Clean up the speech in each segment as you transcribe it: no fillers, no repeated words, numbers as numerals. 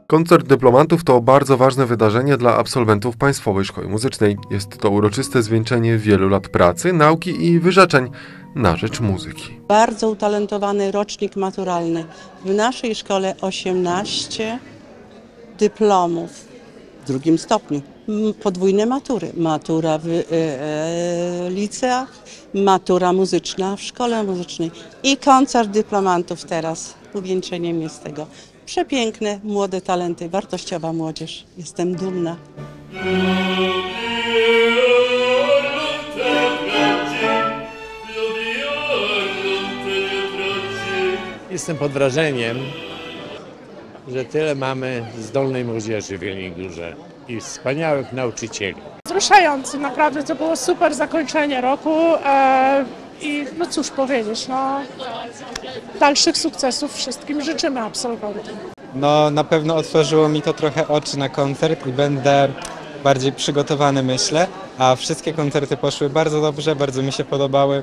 Koncert dyplomantów to bardzo ważne wydarzenie dla absolwentów Państwowej Szkoły Muzycznej. Jest to uroczyste zwieńczenie wielu lat pracy, nauki i wyrzeczeń na rzecz muzyki. Bardzo utalentowany rocznik maturalny. W naszej szkole 18 dyplomów w drugim stopniu. Podwójne matury. Matura w liceach, matura muzyczna w szkole muzycznej i koncert dyplomantów teraz. Uwieńczeniem jest tego. Przepiękne, młode talenty, wartościowa młodzież. Jestem dumna. Jestem pod wrażeniem, że tyle mamy zdolnej młodzieży w Jeleniej Górze i wspaniałych nauczycieli. Wzruszający, naprawdę to było super zakończenie roku i no cóż powiedzieć, dalszych sukcesów wszystkim życzymy absolwentom. No na pewno otworzyło mi to trochę oczy na koncert i będę bardziej przygotowany, myślę, a wszystkie koncerty poszły bardzo dobrze, bardzo mi się podobały.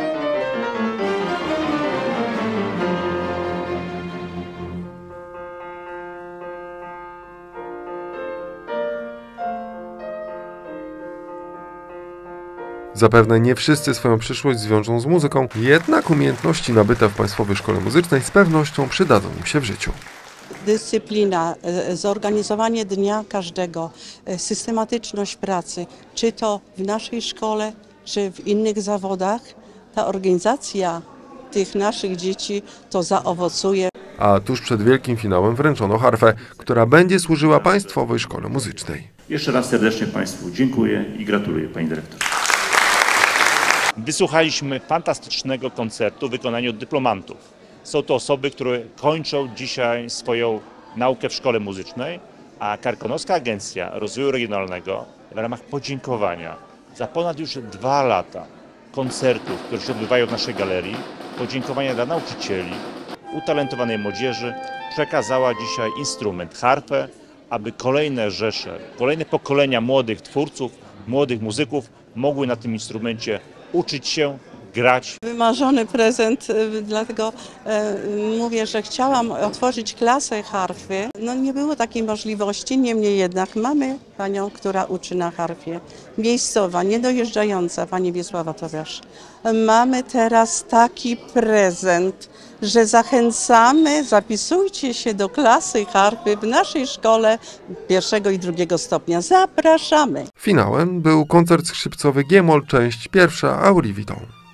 Zapewne nie wszyscy swoją przyszłość zwiążą z muzyką, jednak umiejętności nabyte w Państwowej Szkole Muzycznej z pewnością przydadzą im się w życiu. Dyscyplina, zorganizowanie dnia każdego, systematyczność pracy, czy to w naszej szkole, czy w innych zawodach, ta organizacja tych naszych dzieci to zaowocuje. A tuż przed wielkim finałem wręczono harfę, która będzie służyła Państwowej Szkole Muzycznej. Jeszcze raz serdecznie Państwu dziękuję i gratuluję, Pani Dyrektor. Wysłuchaliśmy fantastycznego koncertu w wykonaniu dyplomantów. Są to osoby, które kończą dzisiaj swoją naukę w szkole muzycznej, a Karkonoska Agencja Rozwoju Regionalnego w ramach podziękowania za ponad już 2 lata koncertów, które się odbywają w naszej galerii, podziękowania dla nauczycieli, utalentowanej młodzieży, przekazała dzisiaj instrument, harfę, aby kolejne rzesze, kolejne pokolenia młodych twórców, młodych muzyków mogły na tym instrumencie uczyć się, grać. Wymarzony prezent, dlatego mówię, że chciałam otworzyć klasę harfy. No nie było takiej możliwości, niemniej jednak mamy panią, która uczy na harfie. Miejscowa, niedojeżdżająca, pani Wiesława Towiasz. Mamy teraz taki prezent, że zachęcamy, zapisujcie się do klasy harfy w naszej szkole 1. i 2. stopnia. Zapraszamy! Finałem był koncert skrzypcowy G-moll, część pierwsza Aurii Witon.